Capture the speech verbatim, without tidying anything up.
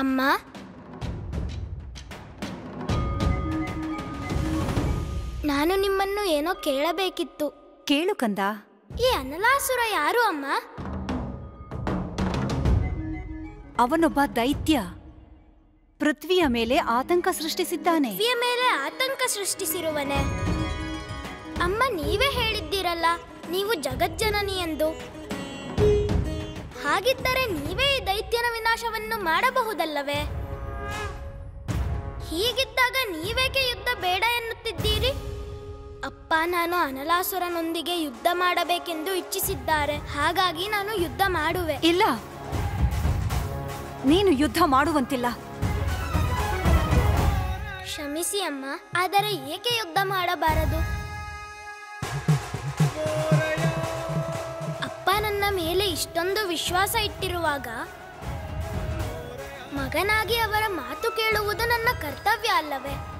ಅಮ್ಮ, ನಾನು ನಿಮ್ಮನ್ನು ಏನೋ ಕೇಳಬೇಕಿತ್ತು. ಕೇಳು ಕಂದ. ಈ ಅನಲಾಸುರ ಯಾರು ಅಮ್ಮ? ಅವನೊಬ್ಬ ದೈತ್ಯ. ಪೃಥ್ವಿಯ ಮೇಲೆ ಆತಂಕ ಸೃಷ್ಟಿಸಿದ್ದಾನೆ. ಪೃಥ್ವಿಯ ಮೇಲೆ ಆತಂಕ ಸೃಷ್ಟಿಸಿರುವನೆ? ಅಮ್ಮ, ನೀವೇ ಹೇಳಿದ್ದೀರಲ್ಲ ನೀವು ಜಗಜ್ಜನನಿ ಎಂದು. ಹಾಗಿದ್ದರೆ ನೀವೇ ಈ ದೈತ್ಯನ ವಿನಾಶವನ್ನು ಮಾಡಬಹುದಲ್ಲವೇ? ಹೀಗಿದ್ದಾಗ ನೀವೇಕೆ ಯುದ್ಧ ಬೇಡ ಎನ್ನುತ್ತಿದ್ದೀರಿ? ಅಪ್ಪ ನಾನು ಅನಲಾಸುರನೊಂದಿಗೆ ಯುದ್ಧ ಮಾಡಬೇಕೆಂದು ಇಚ್ಛಿಸಿದ್ದಾರೆ. ಹಾಗಾಗಿ ನಾನು ಯುದ್ಧ ಮಾಡುವೆ. ಇಲ್ಲ, ನೀನು ಯುದ್ಧ ಮಾಡುವಂತಿಲ್ಲ. ಕ್ಷಮಿಸಿ ಅಮ್ಮ, ಆದರೆ ಏಕೆ ಯುದ್ಧ ಮಾಡಬಾರದು? ಅಪ್ಪ ನನ್ನ ಮೇಲೆ ಇಷ್ಟೊಂದು ವಿಶ್ವಾಸ ಇಟ್ಟಿರುವಾಗ ಮಗನಾಗಿ ಅವರ ಮಾತು ಕೇಳುವುದು ನನ್ನ ಕರ್ತವ್ಯ ಅಲ್ಲವೇ?